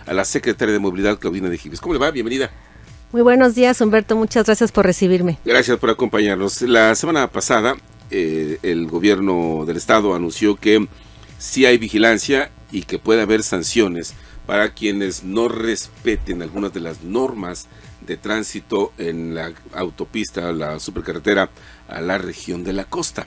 a la secretaria de Movilidad, Claudina de Gives. ¿Cómo le va? Bienvenida. Muy buenos días, Humberto, muchas gracias por recibirme. Gracias por acompañarnos. La semana pasada el gobierno del estado anunció que sí hay vigilancia y que puede haber sanciones para quienes no respeten algunas de las normas de tránsito en la autopista, la supercarretera a la región de la costa.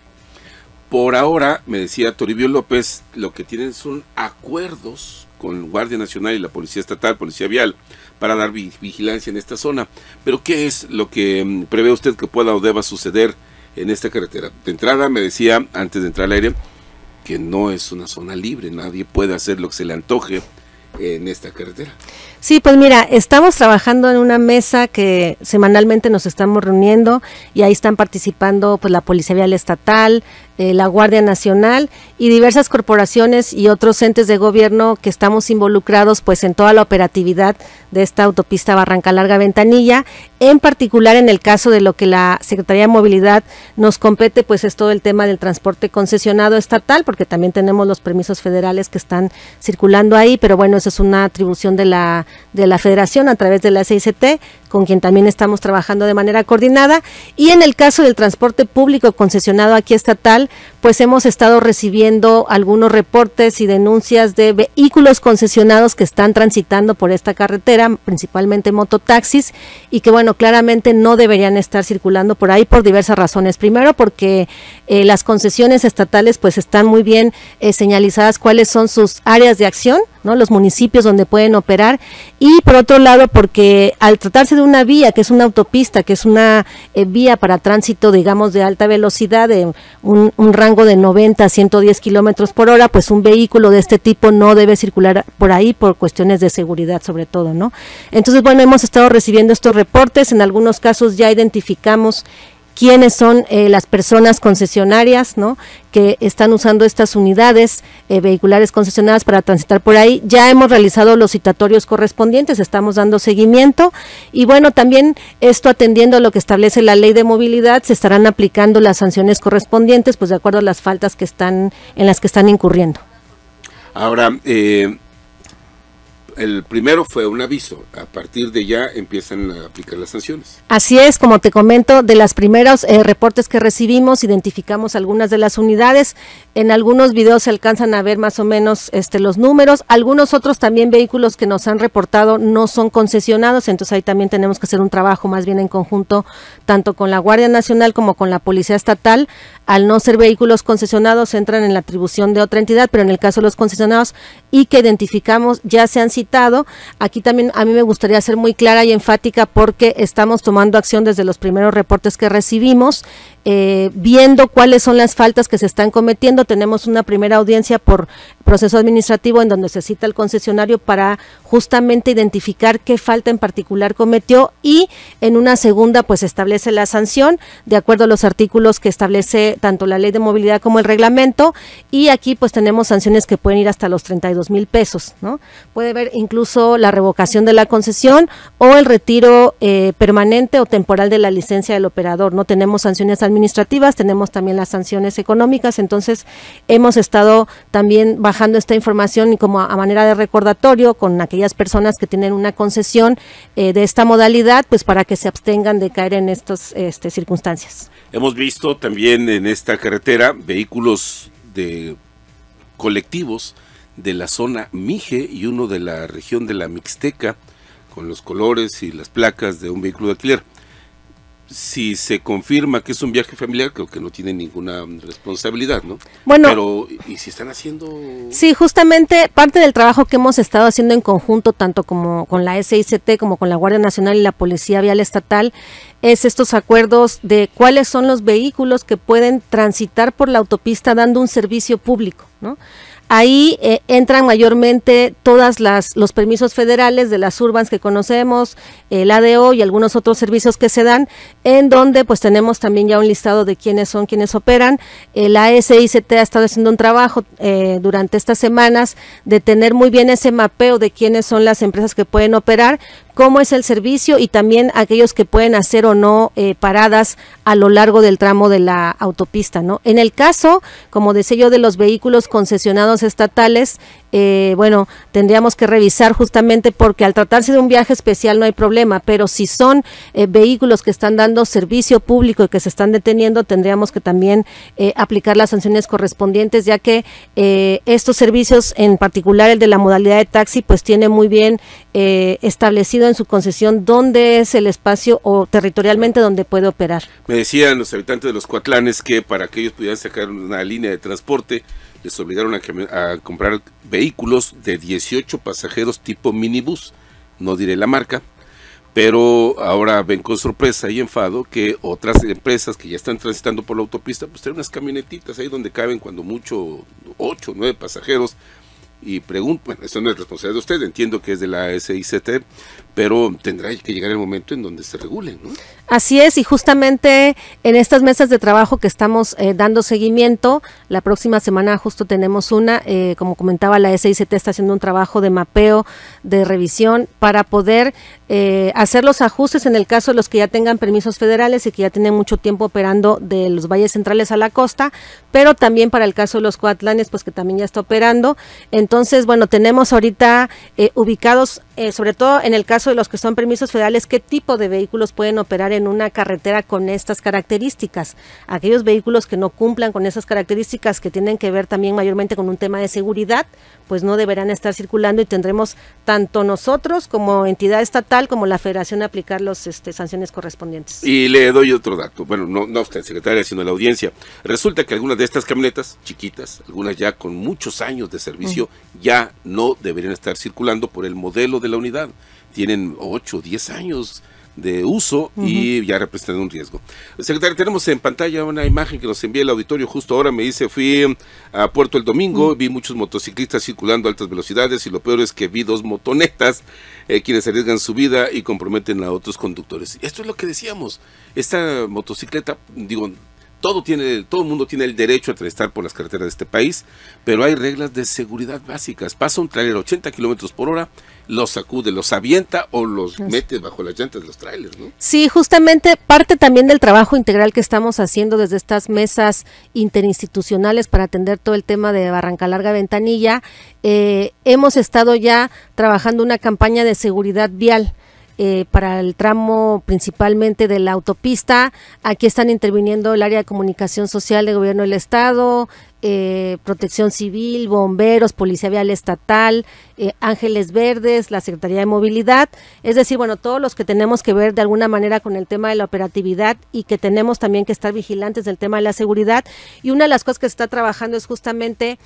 Por ahora, me decía Toribio López, lo que tienen son acuerdos con Guardia Nacional y la Policía Estatal, Policía Vial, para dar vigilancia en esta zona. Pero ¿qué es lo que prevé usted que pueda o deba suceder en esta carretera? De entrada me decía, antes de entrar al aire, que no es una zona libre, nadie puede hacer lo que se le antoje en esta carretera. Sí, pues mira, estamos trabajando en una mesa que semanalmente nos estamos reuniendo y ahí están participando pues la Policía Vial Estatal, la Guardia Nacional y diversas corporaciones y otros entes de gobierno que estamos involucrados pues en toda la operatividad de esta autopista Barranca Larga Ventanilla, en particular en el caso de lo que la Secretaría de Movilidad nos compete, pues es todo el tema del transporte concesionado estatal, porque también tenemos los permisos federales que están circulando ahí, pero bueno, eso es una atribución de la Federación a través de la CICT, con quien también estamos trabajando de manera coordinada. Y en el caso del transporte público concesionado aquí estatal, pues hemos estado recibiendo algunos reportes y denuncias de vehículos concesionados que están transitando por esta carretera, principalmente mototaxis, y que bueno, claramente no deberían estar circulando por ahí por diversas razones. Primero, porque las concesiones estatales pues están muy bien señalizadas cuáles son sus áreas de acción, ¿no? Los municipios donde pueden operar, y por otro lado porque al tratarse de una vía que es una autopista, que es una vía para tránsito digamos de alta velocidad, de un rango de 90 a 110 kilómetros por hora, pues un vehículo de este tipo no debe circular por ahí por cuestiones de seguridad sobre todo, ¿no? Entonces bueno, hemos estado recibiendo estos reportes, en algunos casos ya identificamos quiénes son las personas concesionarias, ¿no?, que están usando estas unidades vehiculares concesionadas para transitar por ahí. Ya hemos realizado los citatorios correspondientes, estamos dando seguimiento y bueno, también esto atendiendo a lo que establece la ley de movilidad, se estarán aplicando las sanciones correspondientes, pues de acuerdo a las faltas que están en las que están incurriendo. Ahora, el primero fue un aviso, a partir de ya empiezan a aplicar las sanciones. Así es, como te comento, de los primeros reportes que recibimos, identificamos algunas de las unidades, en algunos videos se alcanzan a ver más o menos los números, algunos otros también vehículos que nos han reportado no son concesionados, entonces ahí también tenemos que hacer un trabajo más bien en conjunto, tanto con la Guardia Nacional como con la Policía Estatal. Al no ser vehículos concesionados entran en la atribución de otra entidad, pero en el caso de los concesionados y que identificamos ya se han citado, aquí también a mí me gustaría ser muy clara y enfática porque estamos tomando acción desde los primeros reportes que recibimos, viendo cuáles son las faltas que se están cometiendo. Tenemos una primera audiencia por proceso administrativo en donde se cita el concesionario para justamente identificar qué falta en particular cometió y en una segunda pues establece la sanción de acuerdo a los artículos que establece tanto la ley de movilidad como el reglamento, y aquí pues tenemos sanciones que pueden ir hasta los 32,000 pesos, ¿no? Puede haber incluso la revocación de la concesión o el retiro permanente o temporal de la licencia del operador, ¿no? Tenemos sanciones administrativas, tenemos también las sanciones económicas, entonces hemos estado también bajando esta información y como a manera de recordatorio con aquellas personas que tienen una concesión de esta modalidad, pues para que se abstengan de caer en estas circunstancias. Hemos visto también en esta carretera vehículos de colectivos de la zona Mije y uno de la región de la Mixteca con los colores y las placas de un vehículo de alquiler. Si se confirma que es un viaje familiar, creo que no tienen ninguna responsabilidad, ¿no? Bueno, pero ¿y si están haciendo? Sí, justamente parte del trabajo que hemos estado haciendo en conjunto, tanto como con la SICT, como con la Guardia Nacional y la Policía Vial Estatal, es estos acuerdos de cuáles son los vehículos que pueden transitar por la autopista dando un servicio público, ¿no? Ahí entran mayormente todas los permisos federales de las urbans que conocemos, el ADO y algunos otros servicios que se dan, en donde pues tenemos también ya un listado de quiénes son, quiénes operan. La SICT ha estado haciendo un trabajo durante estas semanas de tener muy bien ese mapeo de quiénes son las empresas que pueden operar, cómo es el servicio y también aquellos que pueden hacer o no paradas a lo largo del tramo de la autopista, ¿no? En el caso, como decía yo, de los vehículos concesionados estatales, bueno, tendríamos que revisar justamente porque al tratarse de un viaje especial no hay problema, pero si son vehículos que están dando servicio público y que se están deteniendo, tendríamos que también aplicar las sanciones correspondientes, ya que estos servicios, en particular el de la modalidad de taxi, pues tiene muy bien establecido en su concesión dónde es el espacio o territorialmente donde puede operar. Me decían los habitantes de los Cuatlanes que para que ellos pudieran sacar una línea de transporte, les obligaron a comprar vehículos de 18 pasajeros tipo minibús, no diré la marca, pero ahora ven con sorpresa y enfado que otras empresas que ya están transitando por la autopista, pues traen unas camionetitas ahí donde caben cuando mucho 8 o 9 pasajeros. Y pregunto, bueno, eso no es responsabilidad de usted, entiendo que es de la SICT, pero tendrá que llegar el momento en donde se regulen, ¿no? Así es, y justamente en estas mesas de trabajo que estamos dando seguimiento, la próxima semana justo tenemos una, como comentaba, la SICT está haciendo un trabajo de mapeo, de revisión, para poder hacer los ajustes en el caso de los que ya tengan permisos federales y que ya tienen mucho tiempo operando de los valles centrales a la costa, pero también para el caso de los Cuatlanes, pues que también ya está operando. Entonces, bueno, tenemos ahorita ubicados, sobre todo en el caso de los que son permisos federales, qué tipo de vehículos pueden operar en una carretera con estas características. Aquellos vehículos que no cumplan con esas características, que tienen que ver también mayormente con un tema de seguridad, pues no deberán estar circulando y tendremos tanto nosotros como entidad estatal como la federación aplicar los sanciones correspondientes. Y le doy otro dato, bueno, no usted, secretaria, sino a la audiencia. Resulta que algunas de estas camionetas chiquitas, algunas ya con muchos años de servicio, ya no deberían estar circulando por el modelo de la unidad. Tienen 8 o 10 años de uso y ya representan un riesgo. Secretaria, tenemos en pantalla una imagen que nos envía el auditorio justo ahora. Me dice, fui a Puerto el domingo, vi muchos motociclistas circulando a altas velocidades y lo peor es que vi 2 motonetas quienes arriesgan su vida y comprometen a otros conductores. Esto es lo que decíamos, esta motocicleta, digo, todo el mundo tiene el derecho a transitar por las carreteras de este país, pero hay reglas de seguridad básicas. Pasa un tráiler a 80 kilómetros por hora, los sacude, los avienta o los mete bajo las llantas de los tráilers, ¿no? Sí, justamente parte también del trabajo integral que estamos haciendo desde estas mesas interinstitucionales para atender todo el tema de Barranca Larga Ventanilla, hemos estado ya trabajando una campaña de seguridad vial. Para el tramo principalmente de la autopista. Aquí están interviniendo el área de comunicación social del gobierno del estado, Protección Civil, bomberos, Policía Vial Estatal, Ángeles Verdes, la Secretaría de Movilidad, es decir, bueno, todos los que tenemos que ver de alguna manera con el tema de la operatividad y que tenemos también que estar vigilantes del tema de la seguridad. Y una de las cosas que se está trabajando es justamente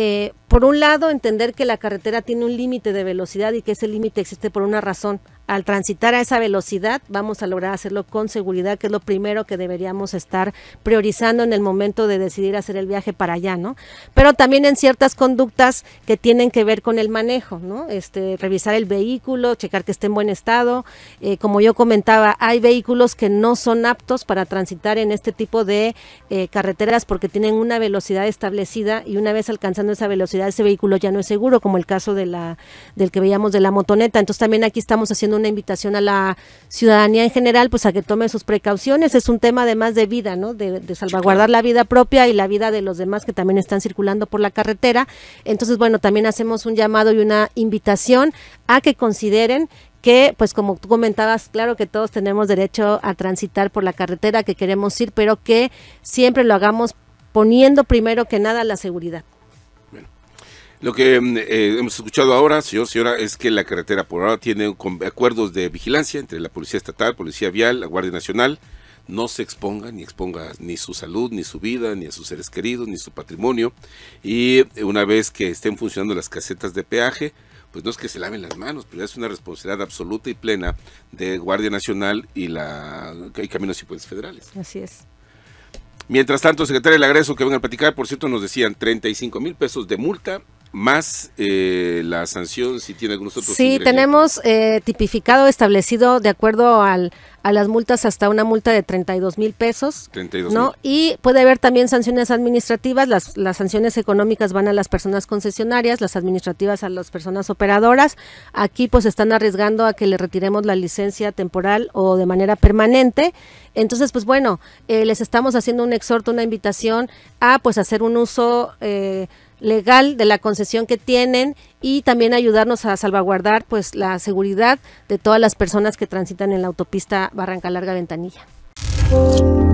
por un lado, entender que la carretera tiene un límite de velocidad y que ese límite existe por una razón. Al transitar a esa velocidad vamos a lograr hacerlo con seguridad, que es lo primero que deberíamos estar priorizando en el momento de decidir hacer el viaje para allá, ¿no? Pero también en ciertas conductas que tienen que ver con el manejo, ¿no? Revisar el vehículo, checar que esté en buen estado. Como yo comentaba, hay vehículos que no son aptos para transitar en este tipo de carreteras porque tienen una velocidad establecida y una vez alcanzando esa velocidad ese vehículo ya no es seguro, como el caso del que veíamos de la motoneta. Entonces también aquí estamos haciendo una invitación a la ciudadanía en general, pues a que tome sus precauciones. Es un tema además de vida, ¿no? De salvaguardar la vida propia y la vida de los demás que también están circulando por la carretera. Entonces, bueno, también hacemos un llamado y una invitación a que consideren que, pues como tú comentabas, claro que todos tenemos derecho a transitar por la carretera que queremos ir, pero que siempre lo hagamos poniendo primero que nada la seguridad. Lo que hemos escuchado ahora, señora, es que la carretera por ahora tiene acuerdos de vigilancia entre la Policía Estatal, Policía Vial, la Guardia Nacional. No se exponga ni su salud, ni su vida, ni a sus seres queridos, ni su patrimonio. Y una vez que estén funcionando las casetas de peaje, pues no es que se laven las manos, pero es una responsabilidad absoluta y plena de Guardia Nacional y Caminos y Puentes Federales. Así es. Mientras tanto, secretaria, le agradezco que vengan a platicar. Por cierto, nos decían 35,000 pesos de multa, más la sanción si tiene algunos otros ingredientes. Tenemos tipificado, establecido de acuerdo a las multas hasta una multa de 32,000 pesos, 32,000, ¿no? Y puede haber también sanciones administrativas. Las sanciones económicas van a las personas concesionarias, las administrativas a las personas operadoras. Aquí pues están arriesgando a que le retiremos la licencia temporal o de manera permanente. Entonces, pues bueno, les estamos haciendo un exhorto, una invitación a pues hacer un uso legal de la concesión que tienen y también ayudarnos a salvaguardar pues la seguridad de todas las personas que transitan en la autopista Barranca Larga Ventanilla.